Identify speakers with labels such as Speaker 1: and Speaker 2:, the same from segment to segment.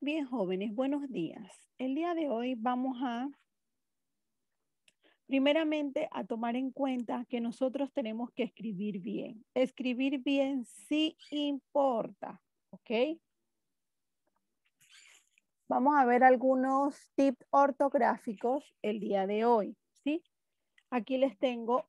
Speaker 1: Bien, jóvenes, buenos días. El día de hoy vamos primeramente, a tomar en cuenta que nosotros tenemos que escribir bien. Escribir bien sí importa, ¿ok? Vamos a ver algunos tips ortográficos el día de hoy, ¿sí? Aquí les tengo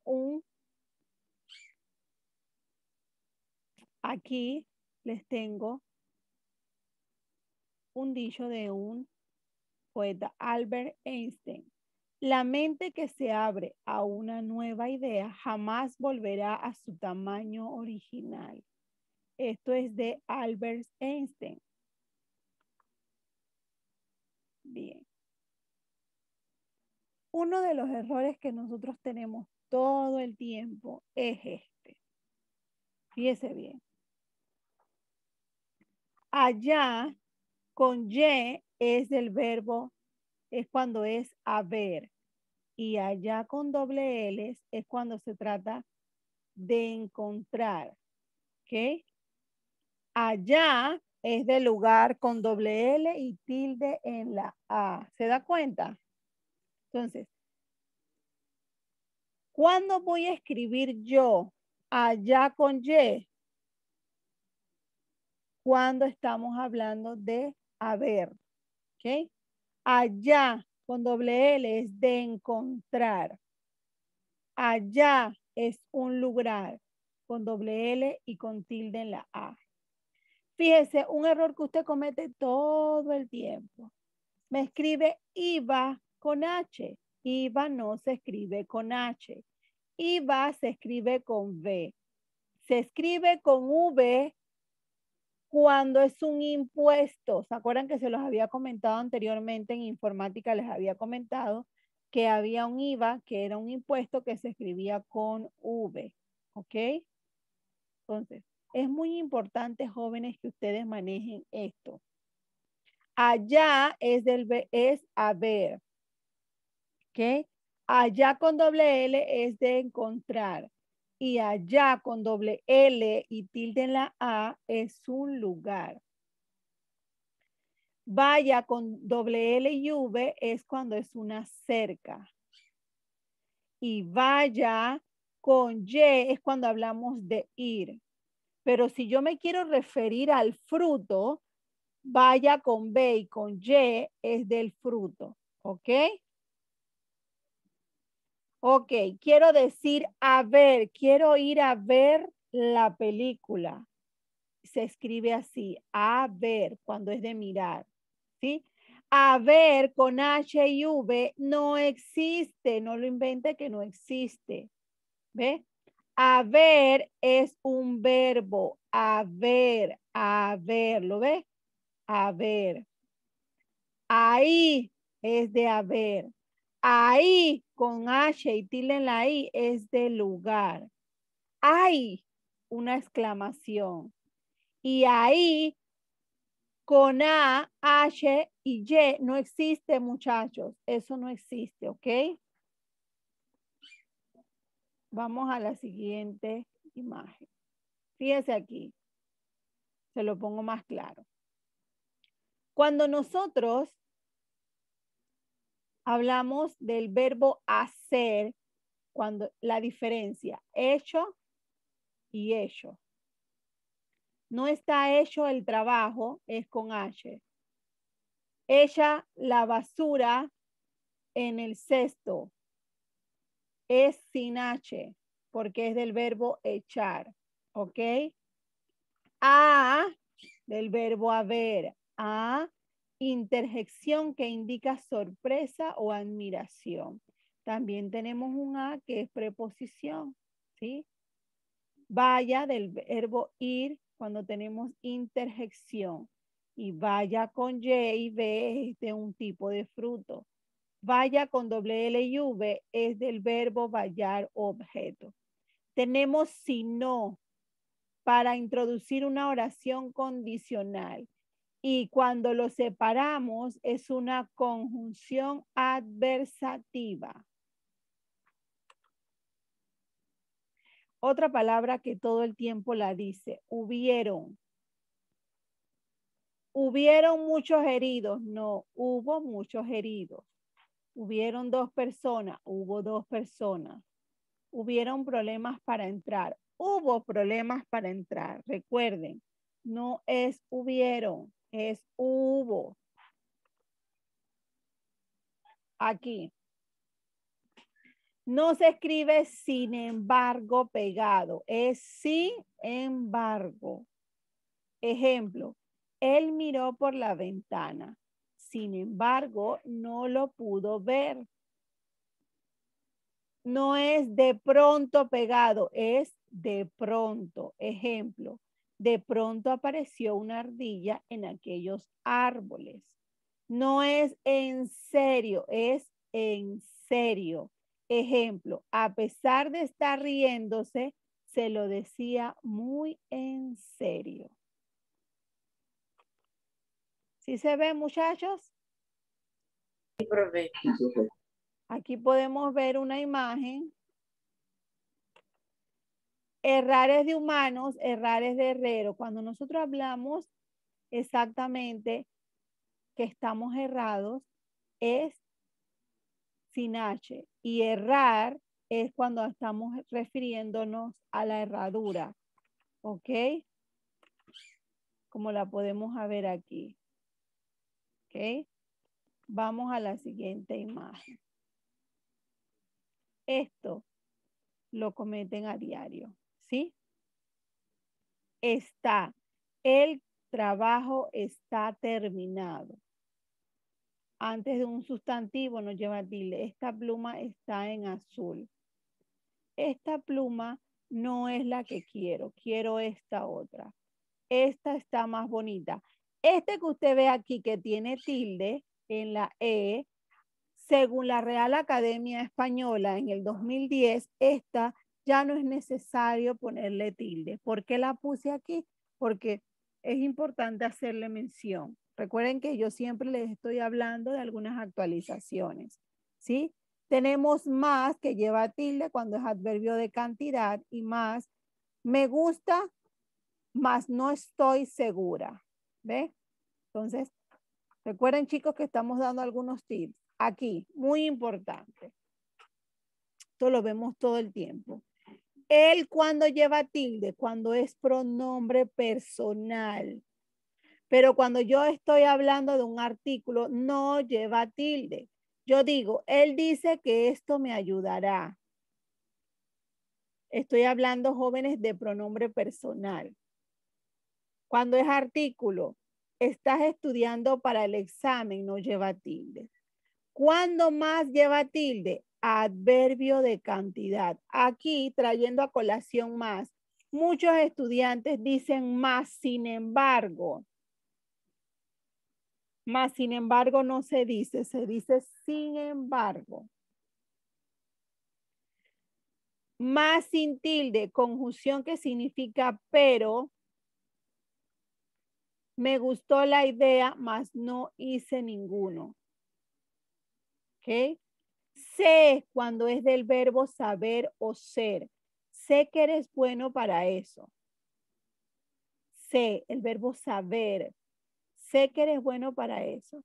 Speaker 1: un dicho de un poeta, Albert Einstein. La mente que se abre a una nueva idea jamás volverá a su tamaño original. Esto es de Albert Einstein. Bien. Uno de los errores que nosotros tenemos todo el tiempo es este. Fíjese bien. Allá con Y es del verbo, es cuando es haber. Y allá con doble L es cuando se trata de encontrar. ¿Ok? Allá es del lugar con doble L y tilde en la A. ¿Se da cuenta? Entonces, ¿cuándo voy a escribir yo allá con Y? Cuando estamos hablando de haber. ¿Ok? Allá con doble L es de encontrar. Allá es un lugar con doble L y con tilde en la A. Fíjese, un error que usted comete todo el tiempo. Me escribe IVA con H. IVA no se escribe con H. IVA se escribe con V. Se escribe con V cuando es un impuesto. ¿Se acuerdan que se los había comentado anteriormente en informática? Les había comentado que había un IVA, que era un impuesto que se escribía con V. ¿Ok? Entonces, es muy importante, jóvenes, que ustedes manejen esto. Allá es haber. ¿Ok? Allá con doble L es de encontrar. Y allá con doble L y tilde en la A es un lugar. Vaya con doble L y V es cuando es una cerca. Y vaya con Y es cuando hablamos de ir. Pero si yo me quiero referir al fruto, vaya con B y con Y es del fruto. ¿Ok? Ok, quiero decir a ver, quiero ir a ver la película. Se escribe así, a ver, cuando es de mirar, ¿sí? A ver con H y V no existe, no lo invente que no existe, ¿ve? A ver es un verbo, a ver, ¿lo ve? A ver. Ahí es de haber. Ahí con H y tilde en la I es de lugar. Hay una exclamación. Y ahí con A, H y Y no existe, muchachos. Eso no existe, ¿ok? Vamos a la siguiente imagen. Fíjense aquí. Se lo pongo más claro. Cuando nosotros hablamos del verbo hacer, cuando la diferencia hecho y hecho. No está hecho el trabajo, es con H. Echa la basura en el cesto, es sin H, porque es del verbo echar, ¿ok? A, del verbo haber. A, interjección que indica sorpresa o admiración. También tenemos un A que es preposición, ¿sí? Vaya del verbo ir cuando tenemos interjección. Y vaya con Y y B es de un tipo de fruto. Vaya con doble L y V es del verbo vallar objeto. Tenemos si no para introducir una oración condicional. Y cuando lo separamos es una conjunción adversativa. Otra palabra que todo el tiempo la dice, hubieron. Hubieron muchos heridos. No, hubo muchos heridos. Hubieron 2 personas. Hubo 2 personas. Hubieron problemas para entrar. Hubo problemas para entrar. Recuerden, no es hubieron, es hubo. Aquí. No se escribe sin embargo pegado. Es sin embargo. Ejemplo, él miró por la ventana. Sin embargo, no lo pudo ver. No es de pronto pegado, es de pronto. Ejemplo, de pronto apareció una ardilla en aquellos árboles. No es en serio, es en serio. Ejemplo, a pesar de estar riéndose, se lo decía muy en serio. ¿Sí se ve, muchachos?
Speaker 2: Sí, profe.
Speaker 1: Aquí podemos ver una imagen. Errares de humanos, errares de herrero. Cuando nosotros hablamos exactamente que estamos errados, es sin H. Y errar es cuando estamos refiriéndonos a la herradura. ¿Ok? Como la podemos ver aquí. ¿Ok? Vamos a la siguiente imagen. Esto lo cometen a diario. ¿Sí? Está. El trabajo está terminado. Antes de un sustantivo nos lleva tilde. Esta pluma está en azul. Esta pluma no es la que quiero. Quiero esta otra. Esta está más bonita. Este que usted ve aquí que tiene tilde en la E, según la Real Academia Española en el 2010, esta ya no es necesario ponerle tilde. ¿Por qué la puse aquí? Porque es importante hacerle mención. Recuerden que yo siempre les estoy hablando de algunas actualizaciones, ¿sí? Tenemos más que lleva tilde cuando es adverbio de cantidad y más me gusta, más no estoy segura. ¿Ve? Entonces, recuerden, chicos, que estamos dando algunos tips. Aquí, muy importante. Esto lo vemos todo el tiempo. Él cuando lleva tilde, cuando es pronombre personal. Pero cuando yo estoy hablando de un artículo, no lleva tilde. Yo digo, él dice que esto me ayudará. Estoy hablando, jóvenes, de pronombre personal. Cuando es artículo, estás estudiando para el examen, no lleva tilde. ¿Cuándo más lleva tilde? Adverbio de cantidad. Aquí, trayendo a colación más, muchos estudiantes dicen más sin embargo. Más sin embargo no se dice sin embargo. Más sin tilde, conjunción que significa pero. Me gustó la idea, mas no hice ninguno. ¿Ok? Sé cuando es del verbo saber o ser. Sé que eres bueno para eso. Sé, el verbo saber. Sé que eres bueno para eso.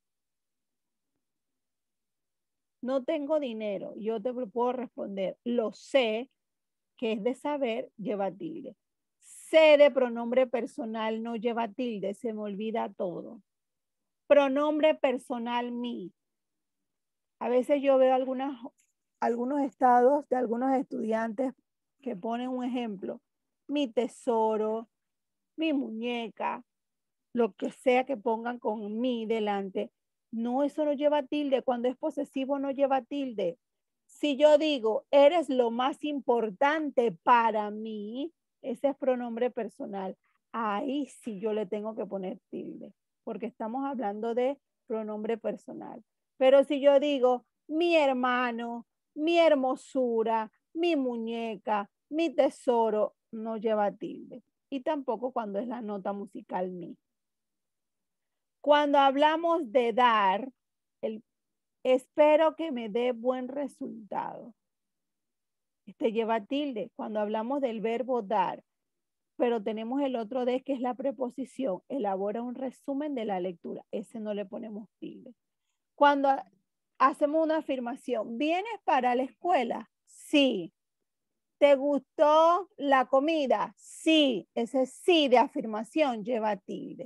Speaker 1: No tengo dinero. Yo te puedo responder. Lo sé, que es de saber, lleva tilde. Sé de pronombre personal no lleva tilde. Se me olvida todo. Pronombre personal mi. A veces yo veo algunos estados de algunos estudiantes que ponen un ejemplo. Mi tesoro, mi muñeca, lo que sea que pongan con mi delante. No, eso no lleva tilde. Cuando es posesivo no lleva tilde. Si yo digo, eres lo más importante para mí, ese es pronombre personal. Ahí sí yo le tengo que poner tilde, porque estamos hablando de pronombre personal. Pero si yo digo, mi hermano, mi hermosura, mi muñeca, mi tesoro, no lleva tilde. Y tampoco cuando es la nota musical mi. Cuando hablamos de dar, espero que me dé buen resultado. Este lleva tilde cuando hablamos del verbo dar. pero tenemos el otro de que es la preposición. Elabora un resumen de la lectura. Ese no le ponemos tilde. Cuando hacemos una afirmación, ¿vienes para la escuela? Sí. ¿Te gustó la comida? Sí. Ese sí de afirmación lleva tilde.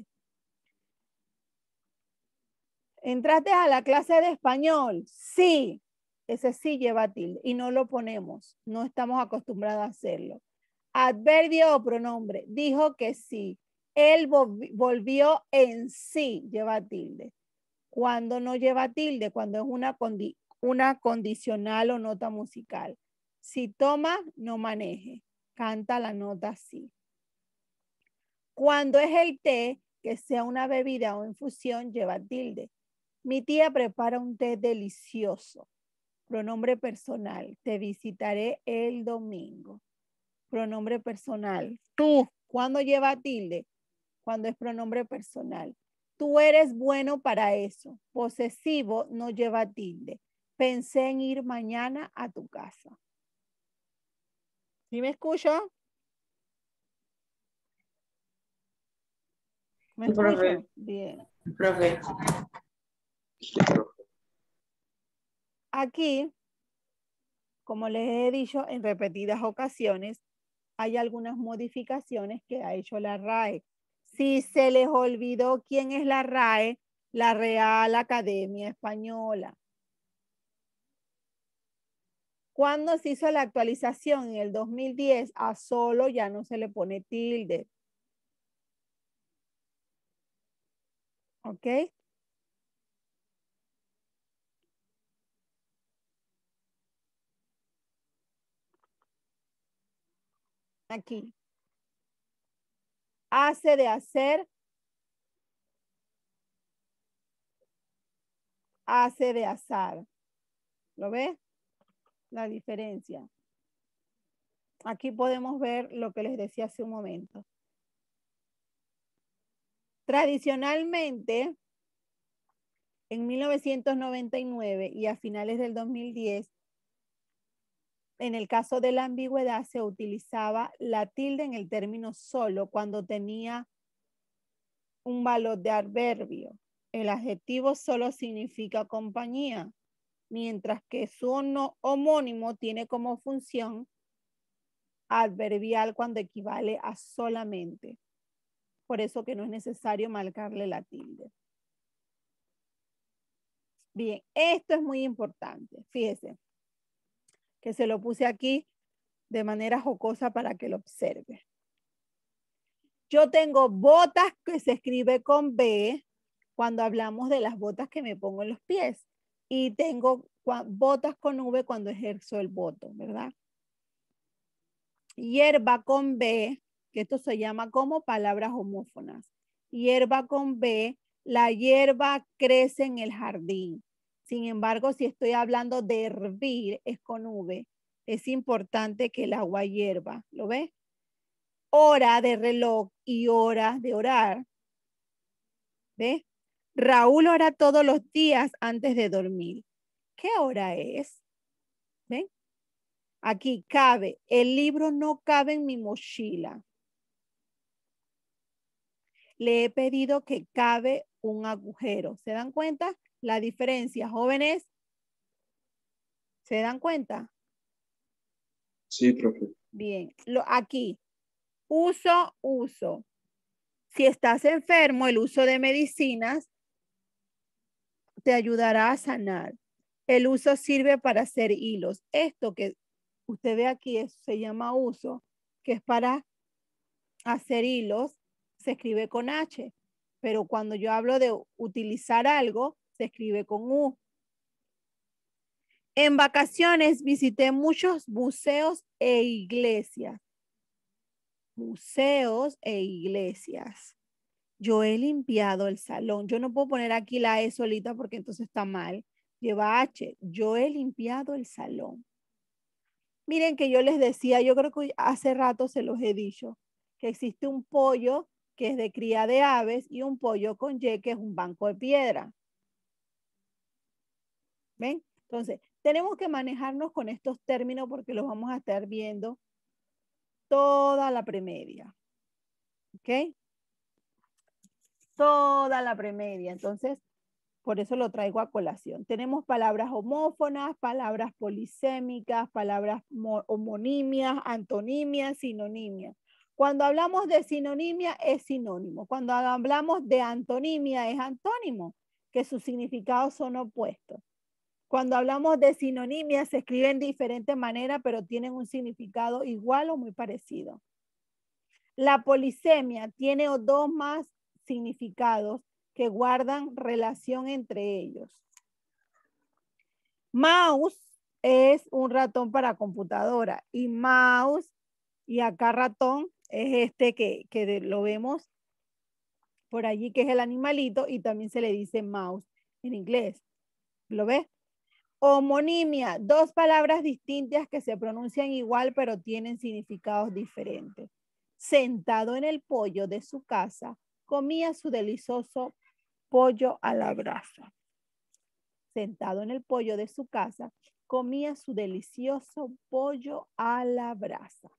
Speaker 1: ¿Entraste a la clase de español? Sí. Ese sí lleva tilde y no lo ponemos. No estamos acostumbrados a hacerlo. Adverbio o pronombre. Dijo que sí. Él volvió en sí. Lleva tilde. Cuando no lleva tilde, cuando es una condicional o nota musical. Si toma, no maneje. Canta la nota sí. Cuando es el té, que sea una bebida o infusión, lleva tilde. Mi tía prepara un té delicioso. Pronombre personal. Te visitaré el domingo. Pronombre personal. Tú, ¿cuándo lleva tilde? Cuando es pronombre personal. Tú eres bueno para eso. Posesivo no lleva tilde. Pensé en ir mañana a tu casa. ¿Sí me escucho? ¿Me
Speaker 2: Sí, profe.
Speaker 1: escucho? Bien.
Speaker 2: Profe.
Speaker 1: Aquí, como les he dicho en repetidas ocasiones, hay algunas modificaciones que ha hecho la RAE. Si se les olvidó quién es la RAE, la Real Academia Española. Cuando se hizo la actualización en el 2010, a solo ya no se le pone tilde. ¿Ok? Aquí. Hace de hacer. Hace de azar. ¿Lo ves? La diferencia. Aquí podemos ver lo que les decía hace un momento. Tradicionalmente, en 1999 y a finales del 2010, en el caso de la ambigüedad se utilizaba la tilde en el término solo cuando tenía un valor de adverbio. El adjetivo solo significa compañía, mientras que su homónimo tiene como función adverbial cuando equivale a solamente. Por eso que no es necesario marcarle la tilde. Bien, esto es muy importante. Fíjese que se lo puse aquí de manera jocosa para que lo observe. Yo tengo botas que se escribe con B cuando hablamos de las botas que me pongo en los pies. Y tengo botas con V cuando ejerzo el voto, ¿verdad? Hierba con B, que esto se llama como palabras homófonas. Hierba con B, la hierba crece en el jardín. Sin embargo, si estoy hablando de hervir, es con V. Es importante que el agua hierva. ¿Lo ves? Hora de reloj y hora de orar. ¿Ves? Raúl ora todos los días antes de dormir. ¿Qué hora es? ¿Ven? Aquí cabe. El libro no cabe en mi mochila. Le he pedido que cabe un agujero. ¿Se dan cuenta? La diferencia, jóvenes. ¿Se dan cuenta?
Speaker 3: Sí, profe.
Speaker 1: Bien. Aquí. Uso. Si estás enfermo, el uso de medicinas te ayudará a sanar. El uso sirve para hacer hilos. Esto que usted ve aquí se llama uso, que es para hacer hilos, se escribe con H. Pero cuando yo hablo de utilizar algo, se escribe con U. En vacaciones visité muchos museos e iglesias. Museos e iglesias. Yo he limpiado el salón. Yo no puedo poner aquí la E solita porque entonces está mal. Lleva H. Yo he limpiado el salón. Miren que yo les decía, yo creo que hace rato se los he dicho, que existe un pollo que es de cría de aves y un pollo con Y que es un banco de piedra. ¿Ven? Entonces, tenemos que manejarnos con estos términos porque los vamos a estar viendo toda la premedia. ¿Ok? Toda la premedia. Entonces, por eso lo traigo a colación. Tenemos palabras homófonas, palabras polisémicas, palabras homonimias, antonimias, sinonimias. Cuando hablamos de sinonimia es sinónimo. Cuando hablamos de antonimia es antónimo, que sus significados son opuestos. Cuando hablamos de sinonimia se escriben de diferente manera, pero tienen un significado igual o muy parecido. La polisemia tiene dos más significados que guardan relación entre ellos. Mouse es un ratón para computadora y mouse, y acá ratón es este que lo vemos por allí, que es el animalito, y también se le dice mouse en inglés. ¿Lo ves? Homonimia, dos palabras distintas que se pronuncian igual pero tienen significados diferentes. Sentado en el pollo de su casa, comía su delicioso pollo a la brasa. Sentado en el pollo de su casa, comía su delicioso pollo a la brasa.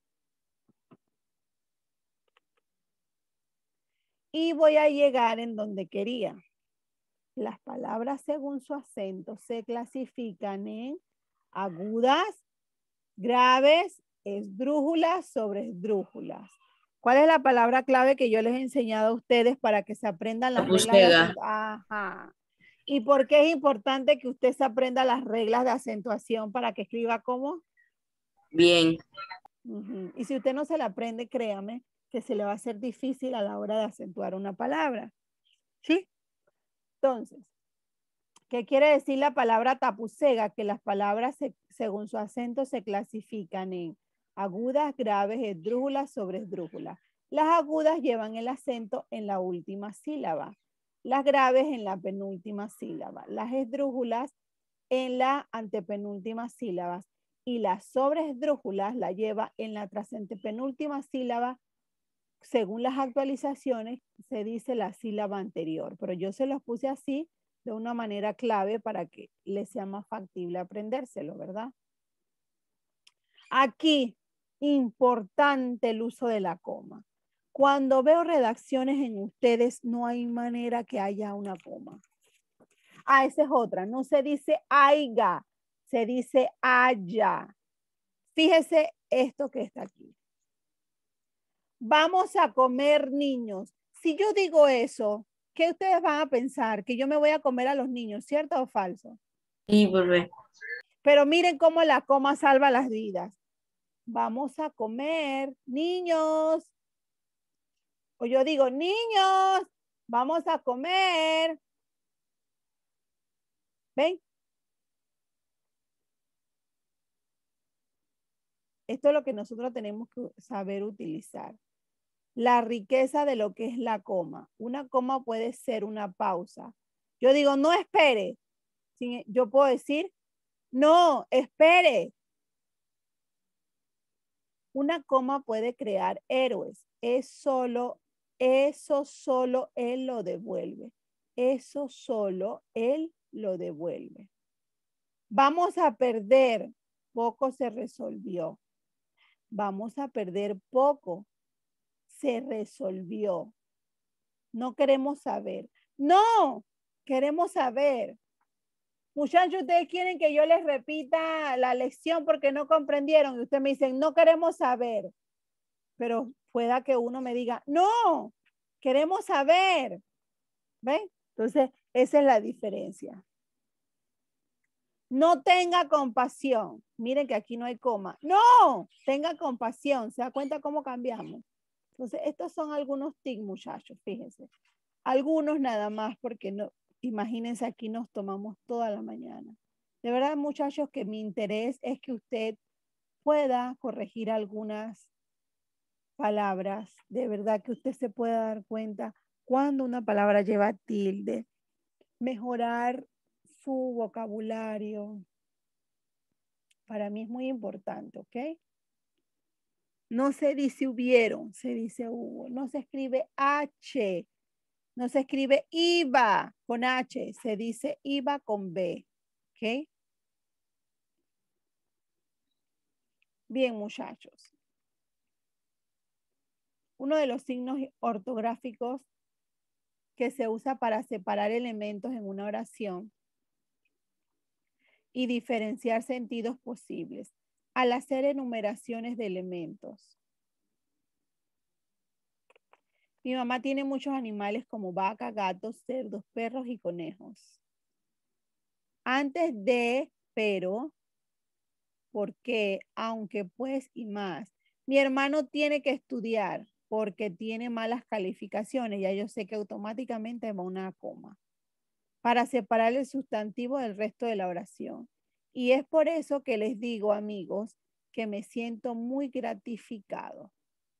Speaker 1: Y voy a llegar en donde quería. Las palabras según su acento se clasifican en agudas, graves, esdrújulas, sobreesdrújulas. ¿Cuál es la palabra clave que yo les he enseñado a ustedes para que se aprendan las reglas de acentuación? Ajá. ¿Y por qué es importante que usted se aprenda las reglas de acentuación para que escriba como?
Speaker 2: Bien.
Speaker 1: Y si usted no se la aprende, créame que se le va a hacer difícil a la hora de acentuar una palabra. ¿Sí? Entonces, ¿qué quiere decir la palabra tapucega? Que las palabras según su acento se clasifican en agudas, graves, esdrújulas, sobreesdrújulas. Las agudas llevan el acento en la última sílaba. Las graves en la penúltima sílaba. Las esdrújulas en la antepenúltima sílaba. Y las sobreesdrújulas la lleva en la trasantepenúltima sílaba. Según las actualizaciones, se dice la sílaba anterior. Pero yo se los puse así de una manera clave para que les sea más factible aprendérselo, ¿verdad? Aquí, importante el uso de la coma. Cuando veo redacciones en ustedes, no hay manera que haya una coma. Ah, esa es otra. No se dice aiga, se dice haya. Fíjese esto que está aquí. Vamos a comer niños. Si yo digo eso, ¿qué ustedes van a pensar? Que yo me voy a comer a los niños, ¿cierto o falso?
Speaker 2: Sí, profe.
Speaker 1: Pero miren cómo la coma salva las vidas. Vamos a comer, niños. O yo digo, niños, vamos a comer. ¿Ven? Esto es lo que nosotros tenemos que saber utilizar. La riqueza de lo que es la coma. Una coma puede ser una pausa. Yo digo, no espere. Yo puedo decir, no, espere. Una coma puede crear héroes. Eso solo él lo devuelve. Eso solo él lo devuelve. Vamos a perder. Poco se resolvió. Vamos a perder poco. Se resolvió. No queremos saber. No, queremos saber. Muchachos, ustedes quieren que yo les repita la lección porque no comprendieron. Y ustedes me dicen, no queremos saber. Pero pueda que uno me diga, no, queremos saber. ¿Ven? Entonces, esa es la diferencia. No tenga compasión. Miren que aquí no hay coma. No, tenga compasión. ¿Se da cuenta cómo cambiamos? Entonces, estos son algunos tics, muchachos, fíjense. Algunos nada más porque no, imagínense, aquí nos tomamos toda la mañana. De verdad, muchachos, que mi interés es que usted pueda corregir algunas palabras. De verdad que usted se pueda dar cuenta cuando una palabra lleva tilde. Mejorar su vocabulario. Para mí es muy importante, ¿ok? No se dice hubieron, se dice hubo. No se escribe H. No se escribe iba con H, se dice iba con B. ¿Ok? Bien, muchachos. uno de los signos ortográficos que se usa para separar elementos en una oración y diferenciar sentidos posibles al hacer enumeraciones de elementos. Mi mamá tiene muchos animales como vacas, gatos, cerdos, perros y conejos. Antes de, pero, porque, aunque, pues y más. Mi hermano tiene que estudiar porque tiene malas calificaciones. Ya yo sé que automáticamente va una coma para separar el sustantivo del resto de la oración. Y es por eso que les digo, amigos, que me siento muy gratificado.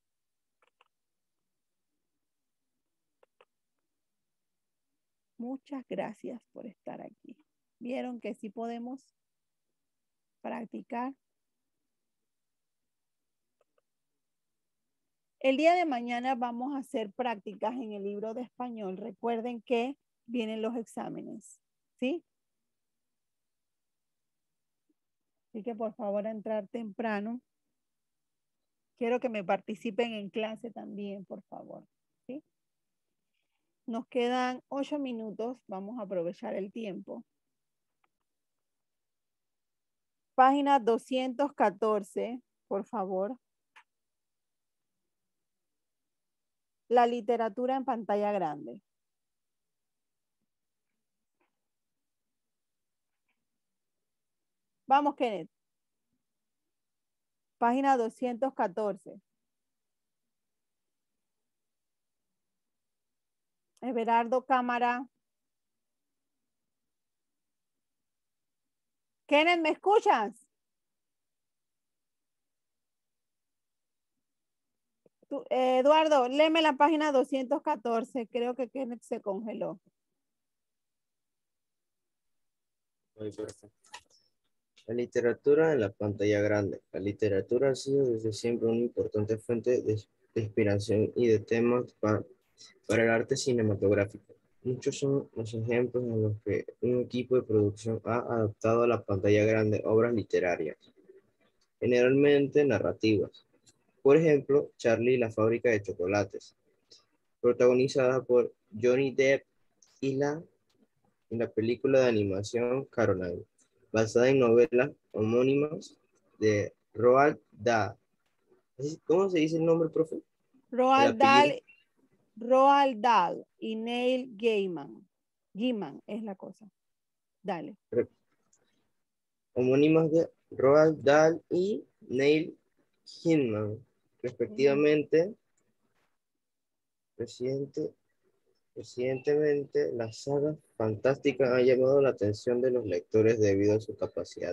Speaker 1: Muchas gracias por estar aquí. ¿Vieron que sí podemos practicar? El día de mañana vamos a hacer prácticas en el libro de español. Recuerden que vienen los exámenes, ¿sí? Así que por favor entrar temprano. Quiero que me participen en clase también, por favor, ¿sí? Nos quedan 8 minutos. Vamos a aprovechar el tiempo. Página 214, por favor. La literatura en pantalla grande. Vamos, Kenneth. Página 214. Everardo, cámara. Kenneth, ¿me escuchas? Eduardo, léeme la página 214. Creo que Kenneth se congeló.
Speaker 4: Muy perfecto. La literatura en la pantalla grande. La literatura ha sido desde siempre una importante fuente de inspiración y de temas para el arte cinematográfico. Muchos son los ejemplos en los que un equipo de producción ha adaptado a la pantalla grande obras literarias, generalmente narrativas. Por ejemplo, Charlie y la fábrica de chocolates, protagonizada por Johnny Depp y la película de animación Caroline, basada en novelas homónimas de Roald Dahl. ¿Cómo se dice el nombre, profe? El
Speaker 1: Roald
Speaker 4: apellido.
Speaker 1: Dahl, Roald Dahl y Neil Gaiman. Gaiman es la cosa. Dale.
Speaker 4: Homónimas de Roald Dahl y Neil Gaiman, respectivamente. Recientemente, la saga fantástica ha llamado la atención de los lectores debido a su capacidad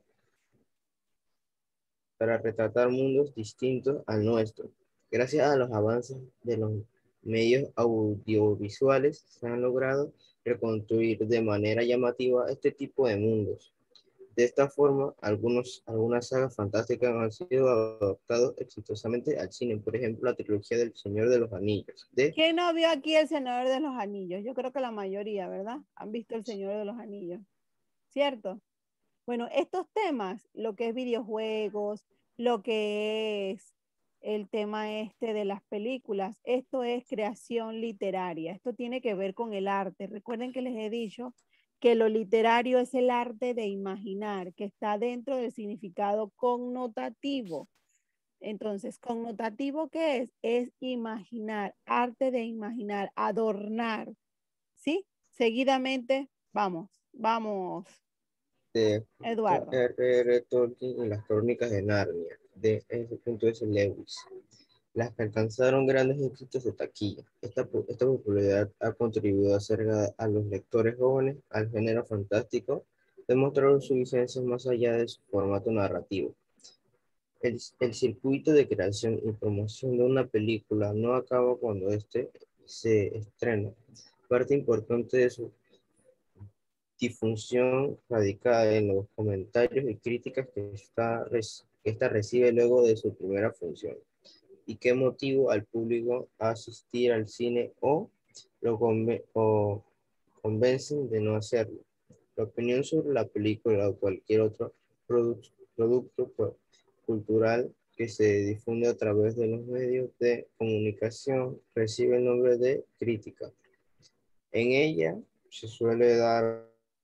Speaker 4: para retratar mundos distintos al nuestro. Gracias a los avances de los medios audiovisuales, se han logrado reconstruir de manera llamativa este tipo de mundos. De esta forma, algunas sagas fantásticas han sido adaptadas exitosamente al cine. Por ejemplo, la trilogía del Señor de los Anillos.
Speaker 1: ¿Quién no vio aquí El Señor de los Anillos? Yo creo que la mayoría, ¿verdad? Han visto El Señor de los Anillos. ¿Cierto? Bueno, estos temas, lo que es videojuegos, lo que es el tema este de las películas, esto es creación literaria. Esto tiene que ver con el arte. Recuerden que les he dicho que lo literario es el arte de imaginar, que está dentro del significado connotativo. Entonces, ¿connotativo qué es? Es imaginar, arte de imaginar, adornar. ¿Sí? Seguidamente, vamos,
Speaker 4: De
Speaker 1: Eduardo.
Speaker 4: R.R. Tolkien y las Crónicas de Narnia, de S. Lewis, las que alcanzaron grandes éxitos de taquilla. Esta popularidad ha contribuido a acercar a los lectores jóvenes al género fantástico, demostrando su vigencia más allá de su formato narrativo. El circuito de creación y promoción de una película no acaba cuando éste se estrena. Parte importante de su difusión radica en los comentarios y críticas que esta recibe luego de su primera función y qué motivo al público a asistir al cine o o convencen de no hacerlo. La opinión sobre la película o cualquier otro producto cultural que se difunde a través de los medios de comunicación recibe el nombre de crítica. En ella se suele dar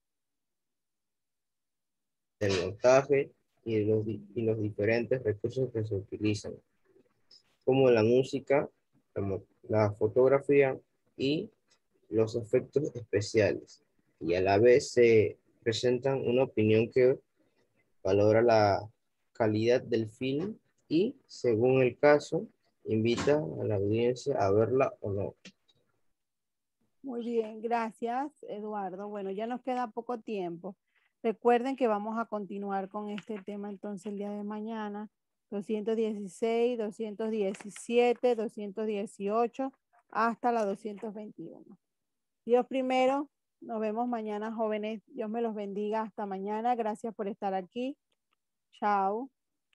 Speaker 4: el montaje y los diferentes recursos que se utilizan, como la música, la fotografía y los efectos especiales. Y a la vez se presentan una opinión que valora la calidad del film y, según el caso, invita a la audiencia a verla o no.
Speaker 1: Muy bien, gracias, Eduardo. Bueno, ya nos queda poco tiempo. Recuerden que vamos a continuar con este tema entonces el día de mañana. 216, 217, 218, hasta la 221. Dios primero, nos vemos mañana, jóvenes. Dios me los bendiga. Hasta mañana. Gracias por estar aquí. Chao.